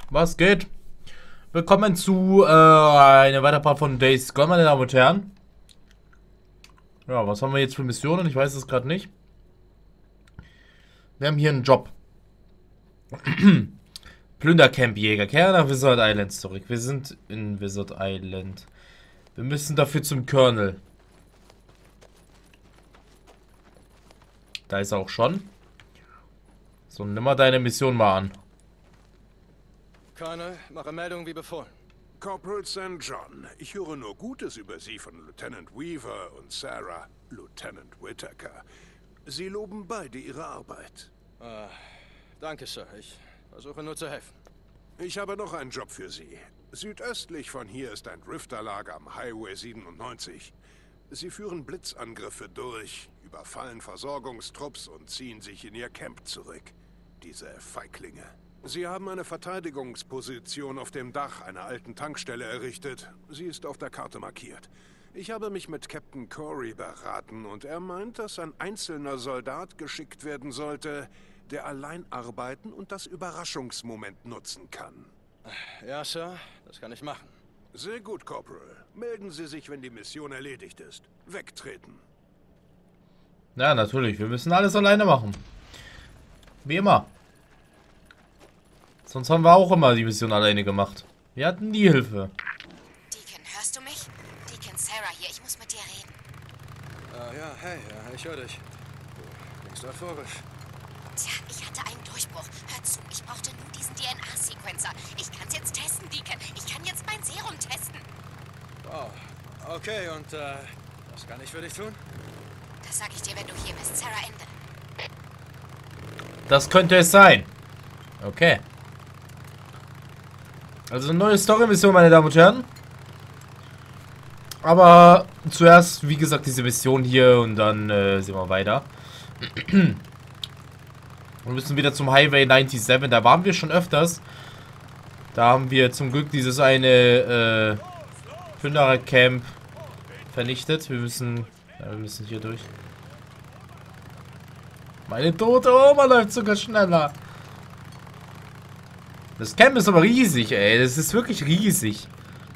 Was geht? Willkommen zu einer weiteren Part von Days Gone, meine Damen und Herren. Ja, was haben wir jetzt für Missionen? Ich weiß es gerade nicht. Wir haben hier einen Job. Plündercampjäger. Kehre nach Wizard Island zurück. Wir sind in Wizard Island. Wir müssen dafür zum Colonel. Da ist er auch schon. So, nimm mal deine Mission mal an. Colonel, mache Meldung wie befohlen. Corporal St. John, ich höre nur Gutes über Sie von Lieutenant Weaver und Sarah, Lieutenant Whittaker. Sie loben beide Ihre Arbeit. Danke, Sir. Ich versuche nur zu helfen. Ich habe noch einen Job für Sie. Südöstlich von hier ist ein Drifterlager am Highway 97. Sie führen Blitzangriffe durch, überfallen Versorgungstrupps und ziehen sich in ihr Camp zurück. Diese Feiglinge. Sie haben eine Verteidigungsposition auf dem Dach einer alten Tankstelle errichtet. Sie ist auf der Karte markiert. Ich habe mich mit Captain Corey beraten und er meint, dass ein einzelner Soldat geschickt werden sollte, der allein arbeiten und das Überraschungsmoment nutzen kann. Ja, Sir, das kann ich machen. Sehr gut, Corporal. Melden Sie sich, wenn die Mission erledigt ist. Wegtreten. Ja, natürlich. Wir müssen alles alleine machen. Wie immer. Sonst haben wir auch immer die Mission alleine gemacht. Wir hatten nie Hilfe. Deacon, hörst du mich? Deacon, Sarah hier, ich muss mit dir reden. Ja, hey, ich höre dich. Du klingst euphorisch. Tja, ich hatte einen Durchbruch. Hör zu, ich brauchte nur diesen DNA-Sequencer. Ich kann's jetzt testen, Deacon. Ich kann jetzt mein Serum testen. Wow. Okay, und was kann ich für dich tun? Das sag ich dir, wenn du hier bist. Sarah, Ende. Das könnte es sein. Okay. Also eine neue Story-Mission, meine Damen und Herren. Aber zuerst, wie gesagt, diese Mission hier und dann sehen wir weiter. Wir müssen wieder zum Highway 97. Da waren wir schon öfters. Da haben wir zum Glück dieses eine Plünderer-Camp vernichtet. Wir müssen hier durch. Meine tote Oma läuft sogar schneller. Das Camp ist aber riesig, ey. Das ist wirklich riesig.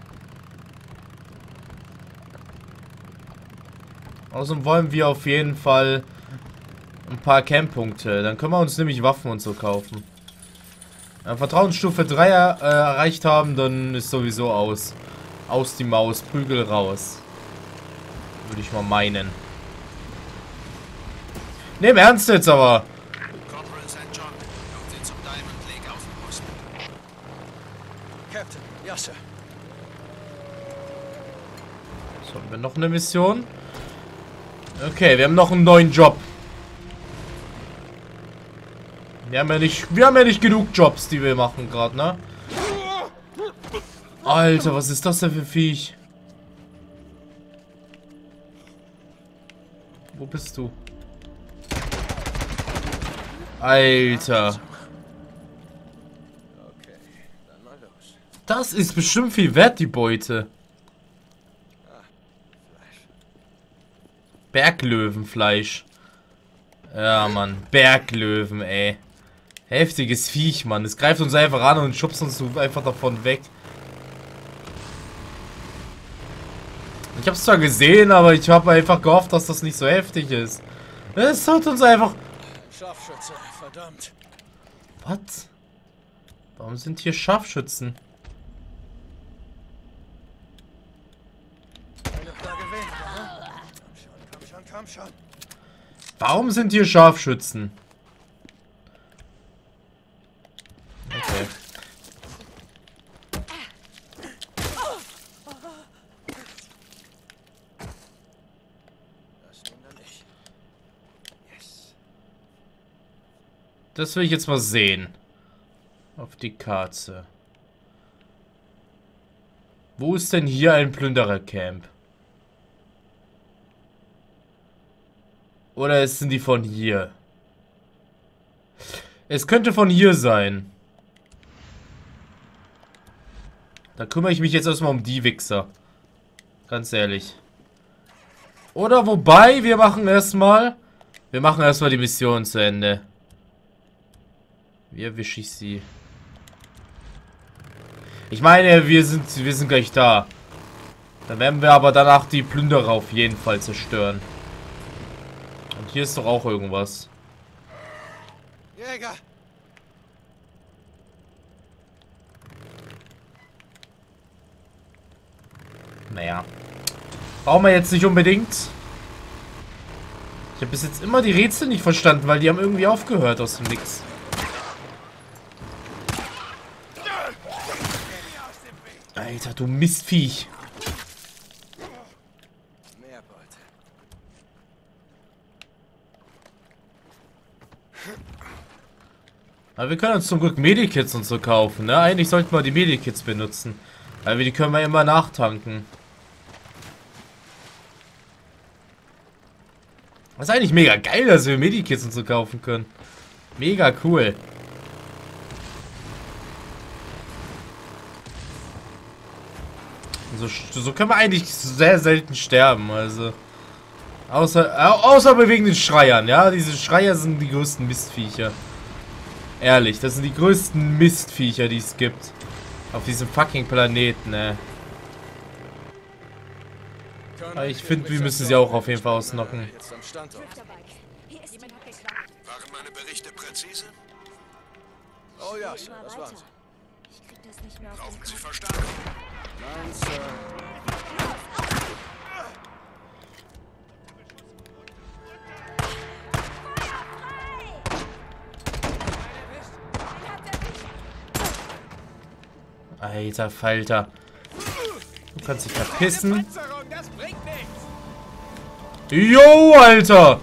Außerdem wollen wir auf jeden Fall ein paar Camppunkte. Dann können wir uns nämlich Waffen und so kaufen. Wenn wir Vertrauensstufe 3 erreicht haben, dann ist sowieso aus. Aus die Maus, Prügel raus. Würde ich mal meinen. Ne, im Ernst jetzt aber. Corporal St. John, kommen Sie zum Diamond Lake Außenposten. Captain, ja, Sir. So, haben wir noch eine Mission? Okay, wir haben noch einen neuen Job. Wir haben ja nicht genug Jobs, die wir machen gerade, ne? Alter, was ist das denn für Viech? Wo bist du? Alter. Okay, dann mal los. Das ist bestimmt viel wert, die Beute. Berglöwenfleisch. Ja, Mann. Berglöwen, ey. Heftiges Viech, Mann. Es greift uns einfach an und schubst uns so einfach davon weg. Ich hab's zwar gesehen, aber ich habe einfach gehofft, dass das nicht so heftig ist. Es hat uns einfach... Scharfschütze, verdammt. Was? Warum sind hier Scharfschützen? Eine Flagge weniger, ne? Komm schon. Warum sind hier Scharfschützen? Okay. Das nun dann nicht. Yes. Das will ich jetzt mal sehen. Auf die Karte. Wo ist denn hier ein Plünderercamp? Oder sind die von hier? Es könnte von hier sein. Da kümmere ich mich jetzt erstmal um die Wichser. Ganz ehrlich. Oder wobei, wir machen erstmal die Mission zu Ende. Wie erwische ich sie? Ich meine, wir sind gleich da. Dann werden wir aber danach die Plünderer auf jeden Fall zerstören. Und hier ist doch auch irgendwas. Jäger! Naja. Brauchen wir jetzt nicht unbedingt. Ich habe bis jetzt immer die Rätsel nicht verstanden, weil die haben irgendwie aufgehört aus dem Nix. Alter, du Mistviech. Mehr Beute. Aber wir können uns zum Glück Medikits und so kaufen, ne? Eigentlich sollten wir die Medikits benutzen. Weil die können wir immer nachtanken. Das ist eigentlich mega geil, dass wir Medikits und so kaufen können. Mega cool. So können wir eigentlich sehr selten sterben, also. Außer wegen den Schreiern, ja? Diese Schreier sind die größten Mistviecher. Ehrlich, das sind die größten Mistviecher, die es gibt. Auf diesem fucking Planeten, ne? Aber ich finde, wir müssen sie auch auf jeden Fall ausnocken. Jetzt am Standort. Waren meine Berichte präzise? Oh ja, Sir, das waren sie. Ich krieg das nicht mehr auf Brauchen den Sie Kopf. Verstärkung? Nein, Sir. Alter Falter. Du kannst dich verpissen. Jo, Alter!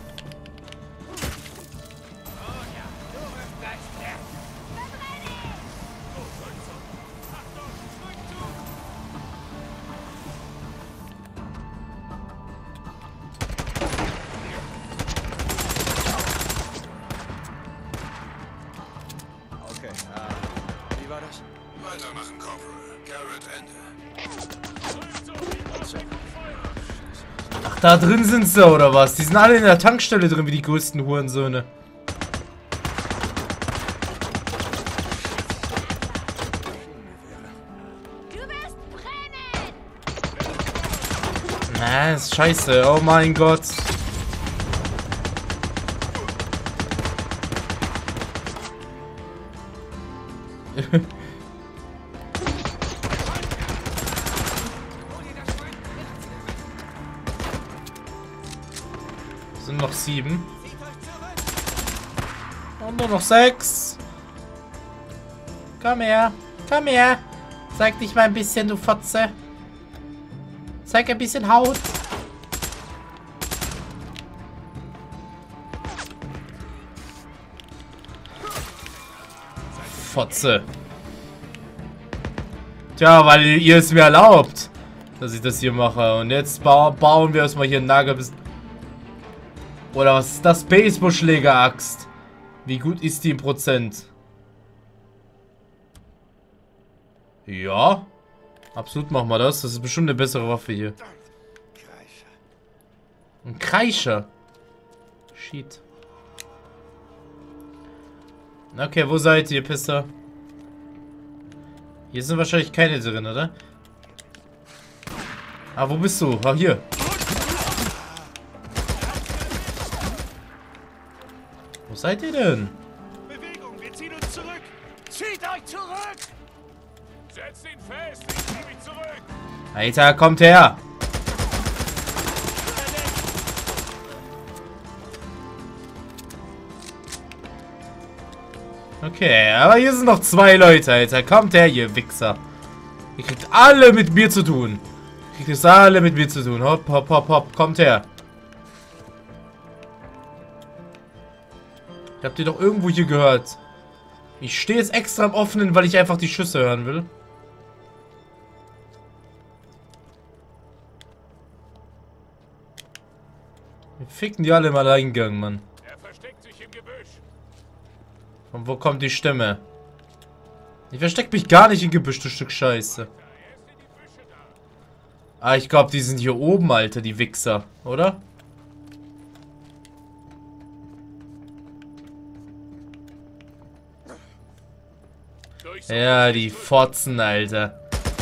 Okay, wie war das? Weitermachen, Corporal. Garrett, Ende. Ach, da drin sind sie, oder was? Die sind alle in der Tankstelle drin, wie die größten Hurensöhne. Du wirst brennen! Na, ist scheiße. Oh mein Gott. Sind noch 7. Und nur noch 6. Komm her. Komm her. Zeig dich mal ein bisschen, du Fotze. Zeig ein bisschen Haut. Fotze. Tja, weil ihr es mir erlaubt, dass ich das hier mache. Und jetzt bauen wir erstmal hier ein Nagelbiss. Oder was ist das? Baseballschläger-Axt. Wie gut ist die im Prozent? Ja. Absolut machen wir das. Das ist bestimmt eine bessere Waffe hier. Ein Kreischer. Shit. Okay, wo seid ihr, Pisser? Hier sind wahrscheinlich keine drin, oder? Ah, wo bist du? Ah, hier. Wo seid ihr denn? Bewegung, wir ziehen uns zurück! Zieht euch zurück! Setzt ihn fest, ich zieh mich zurück! Alter, kommt her! Okay, aber hier sind noch 2 Leute, Alter. Kommt her, ihr Wichser. Ihr kriegt alle mit mir zu tun. Ihr kriegt es alle mit mir zu tun. Hopp, hopp, hopp, hopp. Kommt her. Ich hab die doch irgendwo hier gehört. Ich stehe jetzt extra im Offenen, weil ich einfach die Schüsse hören will. Wir ficken die alle im Alleingang, Mann. Er versteckt sich im Gebüsch. Von wo kommt die Stimme? Ich versteck mich gar nicht im Gebüsch, du Stück Scheiße. Ah, ich glaube, die sind hier oben, Alter, die Wichser, oder? Ja, die Fotzen, Alter.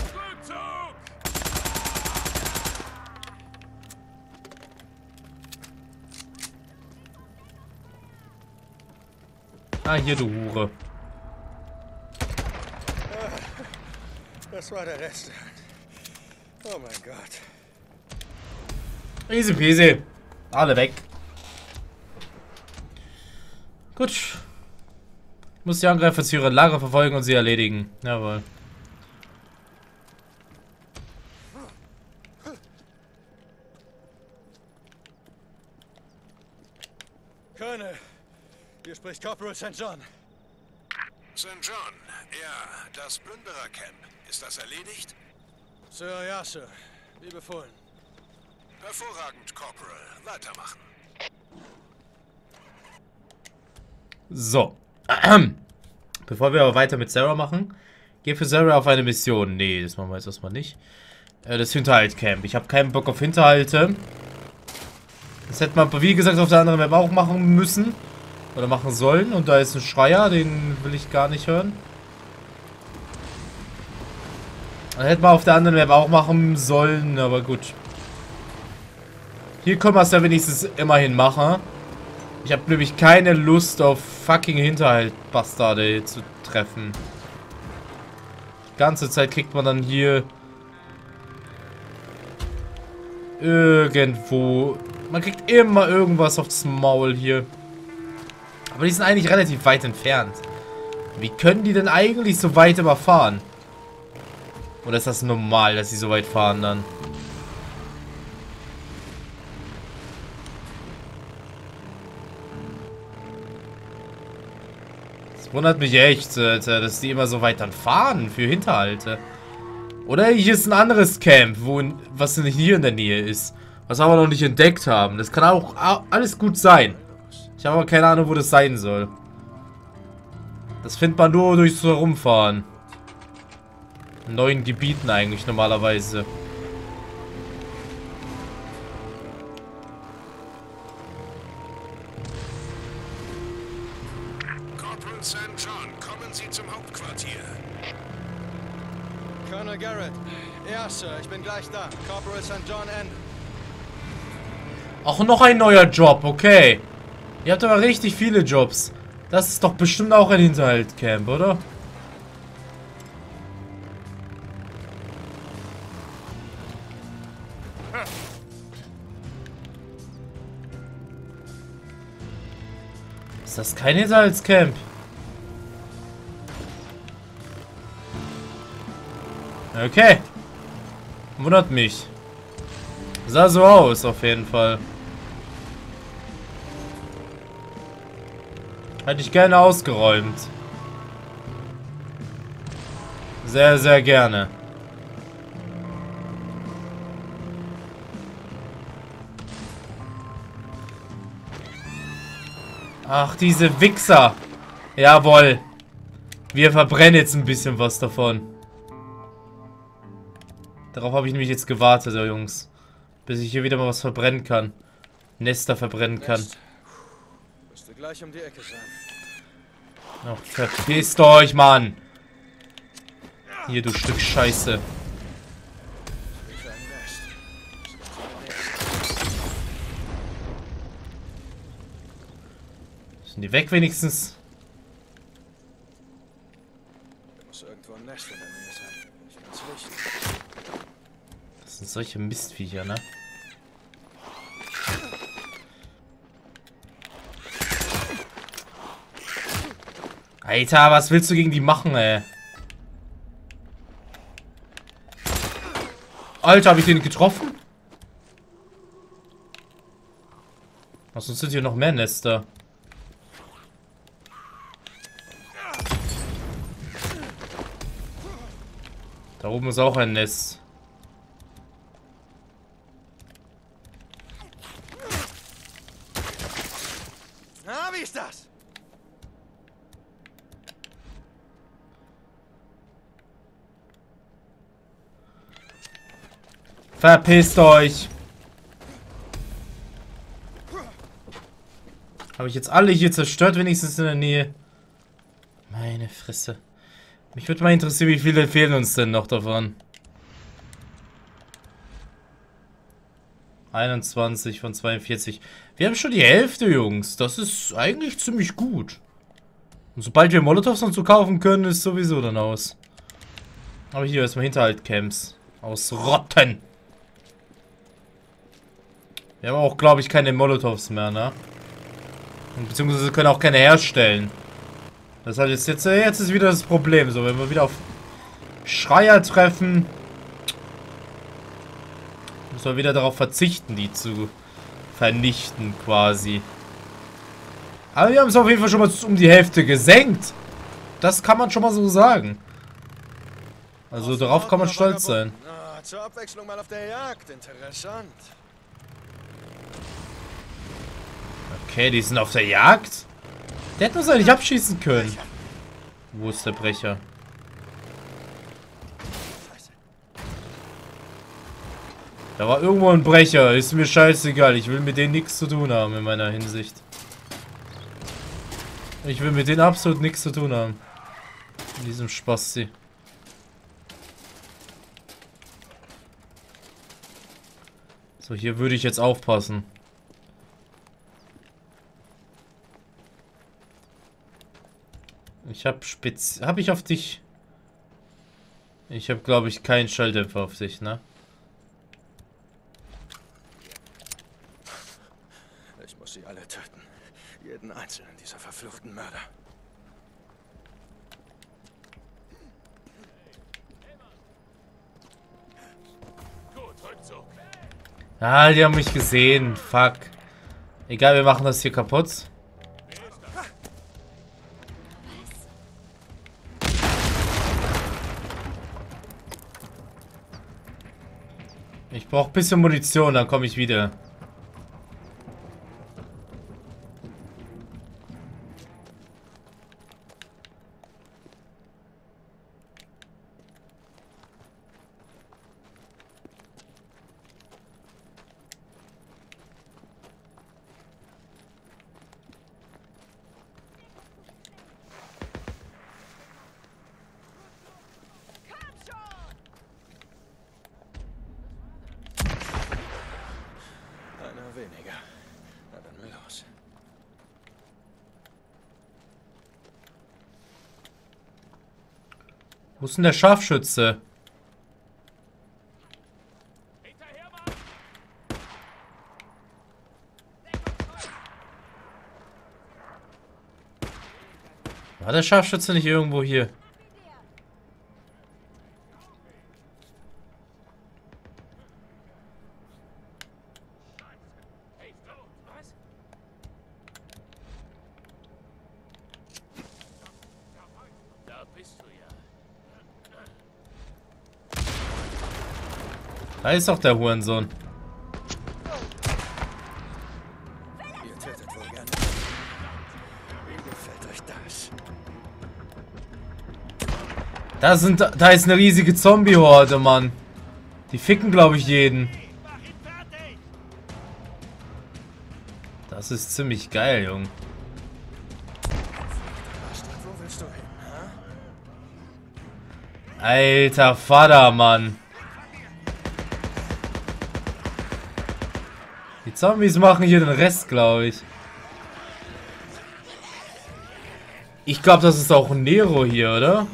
Ah, hier, du Hure. Das war der Rest. Oh mein Gott. Easy peasy. Alle weg. Gut. Muss die Angreifer zu ihren Lager verfolgen und sie erledigen. Jawohl. Colonel, hier spricht Corporal St. John. St. John, ja, das Plünderercamp. Ist das erledigt? Sir, ja, Sir. Wie befohlen. Hervorragend, Corporal. Weitermachen. So. Bevor wir aber weiter mit Sarah machen, geh für Sarah auf eine Mission. Nee, das machen wir jetzt erstmal nicht. Das Hinterhalt-Camp. Ich habe keinen Bock auf Hinterhalte. Das hätte man, wie gesagt, auf der anderen Map auch machen müssen. Oder machen sollen. Und da ist ein Schreier, den will ich gar nicht hören. Dann hätte man auf der anderen Map auch machen sollen, aber gut. Hier können wir es ja wenigstens immerhin machen. Ich habe nämlich keine Lust auf fucking Hinterhalt-Bastarde zu treffen. Die ganze Zeit kriegt man dann hier irgendwo... Man kriegt immer irgendwas aufs Maul hier. Aber die sind eigentlich relativ weit entfernt. Wie können die denn eigentlich so weit überfahren? Oder ist das normal, dass sie so weit fahren dann? Das wundert mich echt, Alter, dass die immer so weit dann fahren für Hinterhalte. Oder hier ist ein anderes Camp, was nicht hier in der Nähe ist. Was wir aber noch nicht entdeckt haben. Das kann auch alles gut sein. Ich habe aber keine Ahnung, wo das sein soll. Das findet man nur durchs Herumfahren. In neuen Gebieten eigentlich normalerweise. Corporal St. John, kommen Sie zum Hauptquartier. Colonel Garrett. Ja, Sir, ich bin gleich da. Corporal St. John N. Auch noch ein neuer Job, okay. Ihr habt aber richtig viele Jobs. Das ist doch bestimmt auch ein Hinterhalt-Camp, oder? Ist das kein Hinterhaltscamp? Okay. Wundert mich. Sah so aus, auf jeden Fall. Hätte ich gerne ausgeräumt. Sehr, sehr gerne. Ach, diese Wichser. Jawohl. Wir verbrennen jetzt ein bisschen was davon. Darauf habe ich nämlich jetzt gewartet, Jungs. Bis ich hier wieder mal was verbrennen kann. Nester verbrennen kann. Müsste gleich um die Ecke sein. Ach, verpisst euch, Mann. Hier, du Stück Scheiße. Sind die weg wenigstens? Muss irgendwo ein Nest in der Nähe sein. Ich kann's richten. Das sind solche Mistviecher, ne? Alter, was willst du gegen die machen, ey? Alter, habe ich den getroffen? Ach, sonst sind hier noch mehr Nester. Da oben ist auch ein Nest. Na, wie ist das? Verpisst euch! Habe ich jetzt alle hier zerstört, wenigstens in der Nähe? Meine Fresse. Mich würde mal interessieren, wie viele fehlen uns denn noch davon? 21 von 42. Wir haben schon die Hälfte, Jungs. Das ist eigentlich ziemlich gut. Und sobald wir Molotovs noch zu kaufen können, ist sowieso dann aus. Aber hier erstmal Hinterhalt-Camps. Ausrotten. Wir haben auch, glaube ich, keine Molotovs mehr, ne? Und beziehungsweise können auch keine herstellen. Das heißt, jetzt ist wieder das Problem. So, wenn wir wieder auf Schreier treffen, müssen wir wieder darauf verzichten, die zu vernichten, quasi. Aber wir haben es auf jeden Fall schon mal um die Hälfte gesenkt. Das kann man schon mal so sagen. Also darauf kann man stolz sein. Na, zur Abwechslung mal auf der Jagd. Interessant. Okay, die sind auf der Jagd? Der hätte uns eigentlich abschießen können. Wo ist der Brecher? Da war irgendwo ein Brecher. Ist mir scheißegal. Ich will mit denen nichts zu tun haben in meiner Hinsicht. Ich will mit denen absolut nichts zu tun haben. In diesem Spasti. So, hier würde ich jetzt aufpassen. Ich habe Hab ich auf dich? Ich habe, glaube ich, keinen Schalldämpfer auf dich, ne? Ich muss sie alle töten. Jeden einzelnen dieser verfluchten Mörder. Gut, Rückzug. Ah, die haben mich gesehen. Fuck. Egal, wir machen das hier kaputt. Ich brauche ein bisschen Munition, dann komme ich wieder. Einer weniger. Na dann los. Wo ist denn der Scharfschütze? Hinterher, Mann! War der Scharfschütze nicht irgendwo hier? Hey, was? Da bist du ja. Da ist doch der Hurensohn. Ihr tötet wohl gerne. Wie gefällt euch das? Da ist eine riesige Zombie-Horde, Mann. Die ficken, glaube ich, jeden. Mach ihn fertig! Das ist ziemlich geil, Junge. Bastard, wo willst du hin, ha? Alter Vater, Mann. Die Zombies machen hier den Rest, glaube ich. Ich glaube, das ist auch ein Nero hier, oder?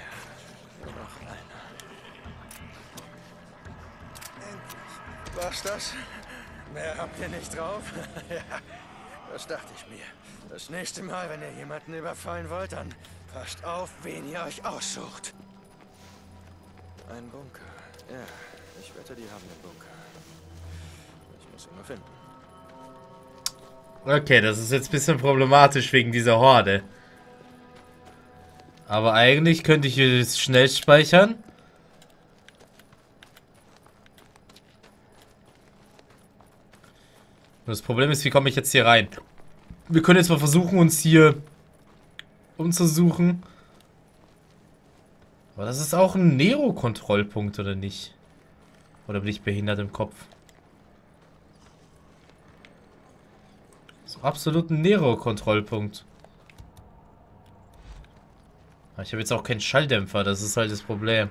Was das? Mehr habt ihr nicht drauf? Ja, das dachte ich mir. Das nächste Mal, wenn ihr jemanden überfallen wollt, dann passt auf, wen ihr euch aussucht. Ein Bunker. Ja, ich wette, die haben einen Bunker. Ich muss ihn nur finden. Okay, das ist jetzt ein bisschen problematisch wegen dieser Horde. Aber eigentlich könnte ich hier jetzt schnell speichern. Und das Problem ist, wie komme ich jetzt hier rein? Wir können jetzt mal versuchen, uns hier umzusuchen. Aber das ist auch ein Nero-Kontrollpunkt, oder nicht? Oder bin ich behindert im Kopf? Das ist absolut ein Nero-Kontrollpunkt. Ich habe jetzt auch keinen Schalldämpfer, das ist halt das Problem.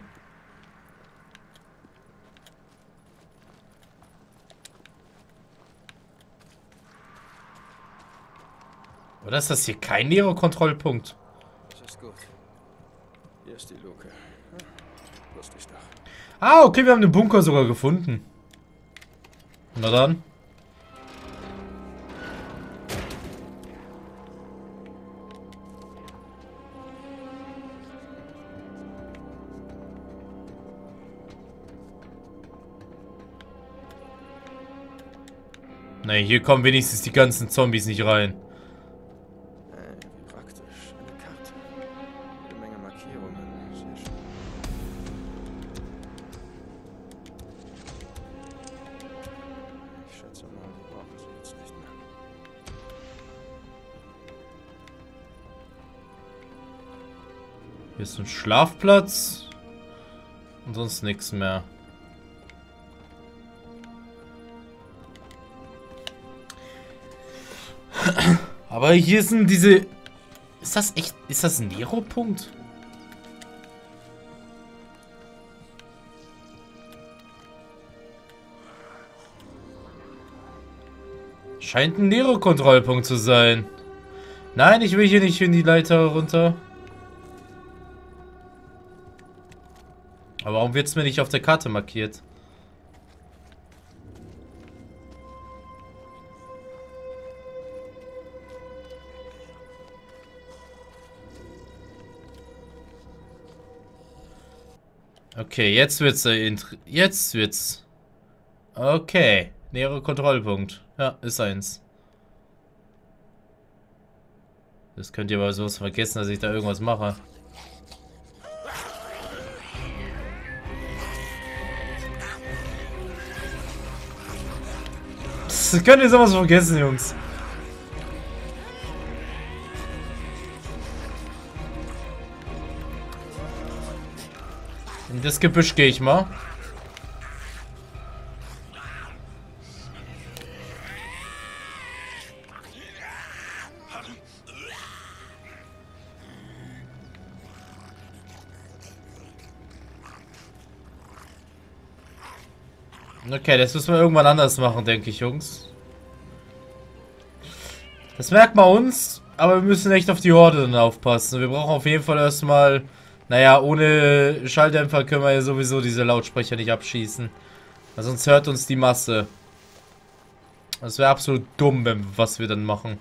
Oder ist das hier kein Nero-Kontrollpunkt? Das ist gut. Hier ist die Luke. Wusste ich doch. Ah, okay, wir haben den Bunker sogar gefunden. Na dann. Ne, hier kommen wenigstens die ganzen Zombies nicht rein. Wie praktisch. Eine Karte. Jede Menge Markierungen. Sehr schön. Ich schätze mal, die brauchen sie jetzt nicht mehr. Hier ist ein Schlafplatz. Und sonst nichts mehr. Aber hier sind diese... Ist das echt... Ist das ein Nero-Punkt? Scheint ein Nero-Kontrollpunkt zu sein. Nein, ich will hier nicht in die Leiter runter. Aber warum wird es mir nicht auf der Karte markiert? Okay, jetzt wird's jetzt wird's. Okay, nähere Kontrollpunkt. Ja, ist eins. Das könnt ihr aber sowas vergessen, dass ich da irgendwas mache. Das könnt ihr sowas vergessen, Jungs. In das Gebüsch gehe ich mal. Okay, das müssen wir irgendwann anders machen, denke ich, Jungs. Das merkt man uns, aber wir müssen echt auf die Horde dann aufpassen. Wir brauchen auf jeden Fall erstmal... Naja, ohne Schalldämpfer können wir ja sowieso diese Lautsprecher nicht abschießen. Weil sonst hört uns die Masse. Das wäre absolut dumm, was wir dann machen.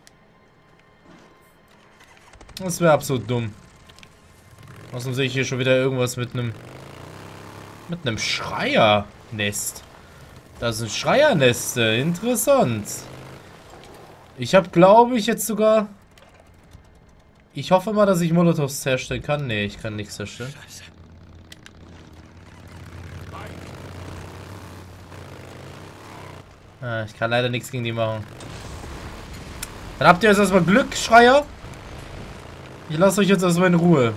Das wäre absolut dumm. Außerdem sehe ich hier schon wieder irgendwas mit einem... Mit einem Schreiernest. Das sind Schreierneste. Interessant. Ich habe, glaube ich, jetzt sogar... Ich hoffe mal, dass ich Molotovs herstellen kann. Nee, ich kann nichts herstellen. Scheiße. Ah, ich kann leider nichts gegen die machen. Dann habt ihr jetzt erstmal Glück, Schreier. Ich lasse euch jetzt erstmal in Ruhe.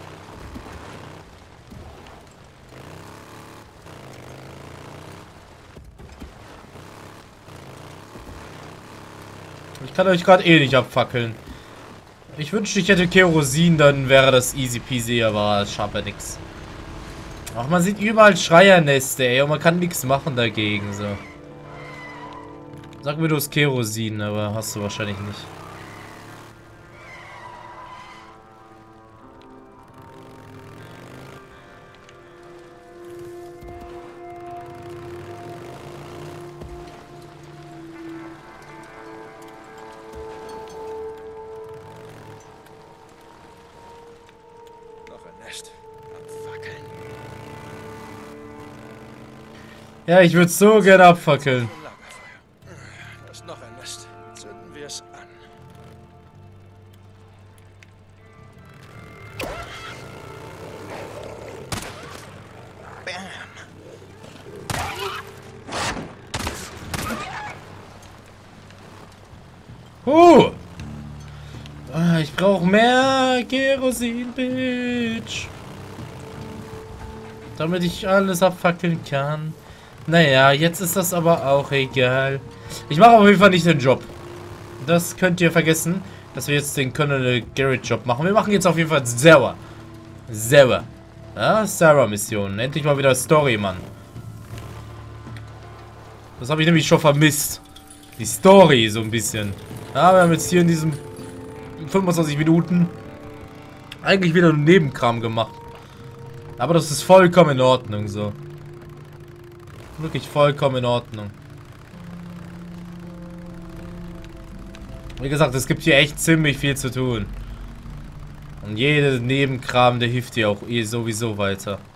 Ich kann euch gerade eh nicht abfackeln. Ich wünschte, ich hätte Kerosin, dann wäre das easy peasy, aber ich habe ja nichts. Ach, man sieht überall Schreierneste, ey, und man kann nichts machen dagegen, so. Sag mir, du hast Kerosin, aber hast du wahrscheinlich nicht. Ja, ich würde so gerne abfackeln. Lagerfeuer. Da ist noch ein Nest. Zünden wir es an. Bam. Ich brauche mehr Kerosin, Bitch. Damit ich alles abfackeln kann. Naja, jetzt ist das aber auch egal. Ich mache auf jeden Fall nicht den Job. Das könnt ihr vergessen. dass wir jetzt den Colonel Garrett Job machen. Wir machen jetzt auf jeden Fall Sarah. Sarah. Ja, Sarah-Mission. Endlich mal wieder Story, Mann. Das habe ich nämlich schon vermisst. Die Story so ein bisschen. Ja, wir haben jetzt hier in diesen 25 Minuten eigentlich wieder einen Nebenkram gemacht. Aber das ist vollkommen in Ordnung so. Wirklich vollkommen in Ordnung. Wie gesagt, es gibt hier echt ziemlich viel zu tun. Und jeder Nebenkram, der hilft dir auch sowieso weiter.